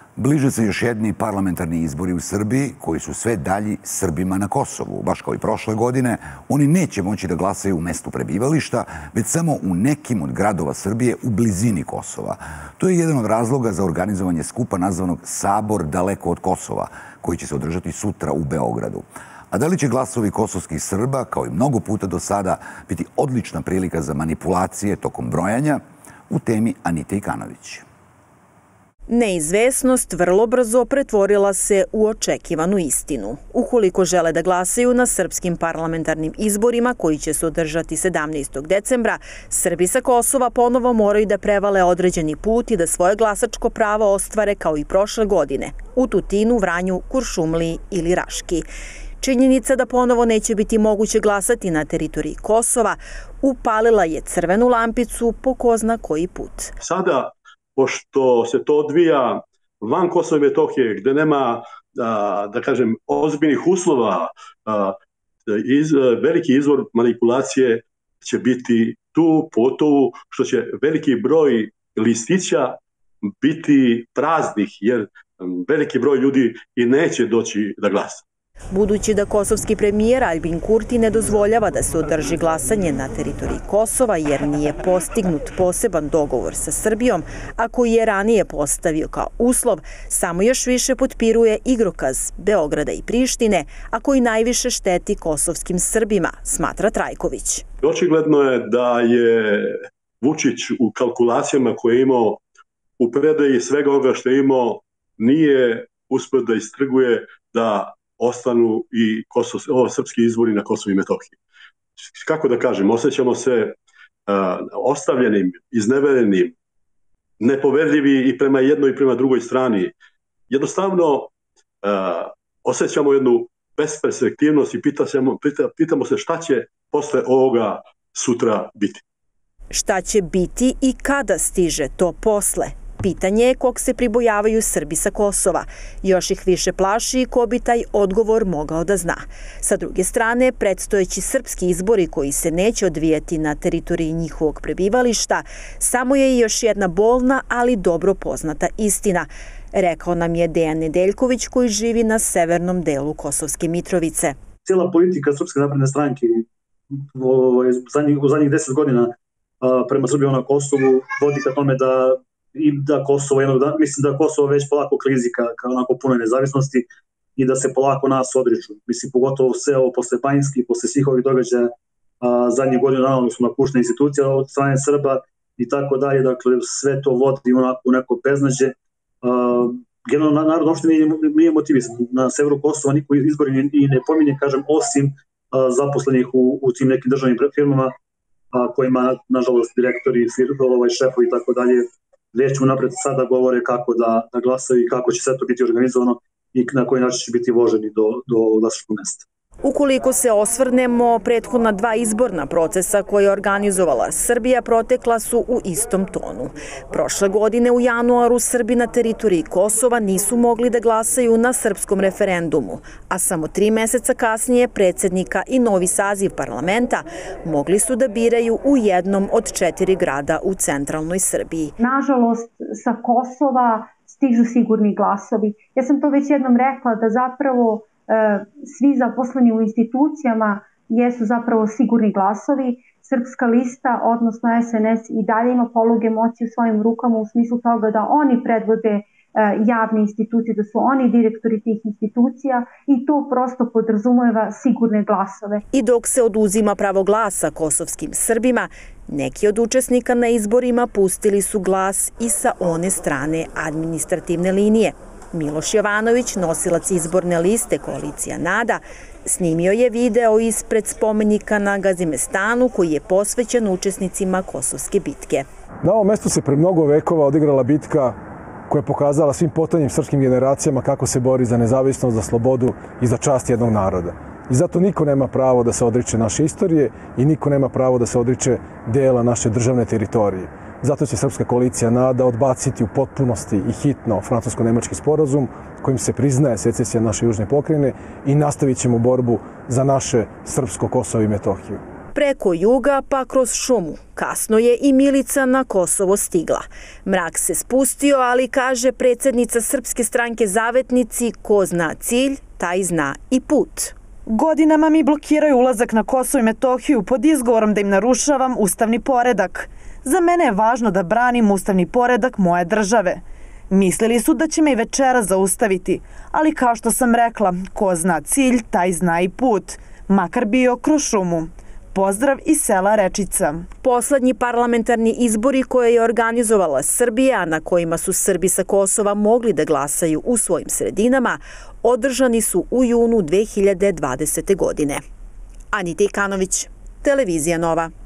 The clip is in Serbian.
Bliže se još jedni parlamentarni izbori u Srbiji koji su sve dalji Srbima na Kosovu. Baš kao i prošle godine, oni neće moći da glasaju u mestu prebivališta, već samo u nekim od gradova Srbije u blizini Kosova. To je jedan od razloga za organizovanje skupa nazvanog Sabor daleko od Kosova, koji će se održati sutra u Beogradu. A da li će glasovi kosovskih Srba, kao i mnogo puta do sada, biti odlična prilika za manipulacije tokom brojanja? U temi Anite Ikanović. Neizvesnost vrlo brzo pretvorila se u očekivanu istinu. Ukoliko žele da glasaju na srpskim parlamentarnim izborima koji će se održati 17. decembra, Srbi sa Kosova ponovo moraju da prevale određeni put i da svoje glasačko pravo ostvare kao i prošle godine u Tutinu, Vranju, Kuršumliji ili Raški. Činjenica da ponovo neće biti moguće glasati na teritoriji Kosova upalila je crvenu lampicu po ko zna koji put. Sada, pošto se to odvija van Kosova i Metohije, gde nema, da kažem, ozbiljnih uslova, veliki izvor manipulacije će biti tu, pogotovo što će veliki broj listića biti praznih, jer veliki broj ljudi i neće doći da glasa. Budući da kosovski premijer Aljbin Kurti ne dozvoljava da se održi glasanje na teritoriji Kosova jer nije postignut poseban dogovor sa Srbijom, a koji je ranije postavio kao uslov, samo još više potpiruje igrokaz Beograda i Prištine, a koji najviše šteti kosovskim Srbima, smatra Trajković. Očigledno je da je Vučić u kalkulacijama koje je imao u predaji svega ovoga što je imao nije uspio da istrguje da ostanu i srpski izbori na Kosovu i Metohiji. Kako da kažem, osjećamo se ostavljenim, izneverenim, nepoverljivi i prema jednoj i prema drugoj strani. Jednostavno osjećamo jednu besperspektivnost i pitamo se šta će posle ovoga sutra biti. Šta će biti i kada stiže to posle? Pitanje je kog se pribojavaju Srbi sa Kosova. Još ih više plaši ko bi taj odgovor mogao da zna. Sa druge strane, predstojeći srpski izbori koji se neće odvijati na teritoriji njihovog prebivališta, samo je još jedna bolna, ali dobro poznata istina, rekao nam je Dejan Nedeljković koji živi na severnom delu Kosovske Mitrovice. Cijela politika Srpske napredne stranke u zadnjih 10 godina prema Srbiji na Kosovu vodi ka tome da Kosovo, mislim da Kosovo već polako klizi ka onako punoj nezavisnosti i da se polako nas odriču. Mislim, pogotovo sve ovo posle Banjski, posle svih ovih događaja zadnjih godina naravno su napuštene institucije od strane Srba i tako dalje. Dakle, sve to vodi u neko beznađe. Generalno, narod uopšte nije motivisan. Na severu Kosova niko izbori i ne pominje, kažem, osim zaposlenih u tim nekim državnim firmama kojima, nažalost, direktori, šefovi i tako dalje već unapred sada govore kako da glasaju i kako će sve to biti organizovano i na koji način će biti voženi do glasačkog mesta. Ukoliko se osvrnemo, prethodna 2 izborna procesa koje je organizovala Srbija protekla su u istom tonu. Prošle godine u januaru Srbi na teritoriji Kosova nisu mogli da glasaju na srpskom referendumu, a samo 3 meseca kasnije predsjednika i novi saziv parlamenta mogli su da biraju u jednom od 4 grada u centralnoj Srbiji. Nažalost, sa Kosova stižu sigurni glasovi. Ja sam to već jednom rekla da zapravo svi zaposleni u institucijama jesu zapravo sigurni glasovi. Srpska lista, odnosno SNS, i dalje ima poluge moći u svojim rukama u smislu toga da oni predvode javne institucije, da su oni direktori tih institucija i to prosto podrazumeva sigurne glasove. I dok se oduzima pravo glasa kosovskim Srbima, neki od učesnika na izborima pustili su glas i sa one strane administrativne linije. Miloš Jovanović, nosilac izborne liste Koalicija NADA, snimio je video ispred spomenika na Gazimestanu koji je posvećen učesnicima Kosovske bitke. Na ovom mestu se pre mnogo vekova odigrala bitka koja je pokazala svim potanjim srpskim generacijama kako se bori za nezavisnost, za slobodu i za čast jednog naroda. I zato niko nema pravo da se odriče naše istorije i niko nema pravo da se odriče dela naše državne teritorije. Zato će Srpska koalicija NADA odbaciti u potpunosti i hitno francusko-nemački sporazum kojim se priznaje secesija naše južne pokrajine i nastavit ćemo borbu za naše srpsko Kosovo i Metohiju. Preko juga pa kroz šumu. Kasno je i Milica na Kosovo stigla. Mrak se spustio, ali kaže predsjednica Srpske stranke Zavetnici, ko zna cilj, taj zna i put. Godinama mi blokiraju ulazak na Kosovo i Metohiju pod izgovorom da im narušavam ustavni poredak. Za mene je važno da branim ustavni poredak moje države. Mislili su da će me i večera zaustaviti, ali kao što sam rekla, ko zna cilj, taj zna i put, makar bio kroz šumu. Pozdrav iz sela Rečica. Poslednji parlamentarni izbori koje je organizovala Srbija, na kojima su Srbi sa Kosova mogli da glasaju u svojim sredinama, održani su u junu 2020. godine. Anita Ikanović, Televizija Nova.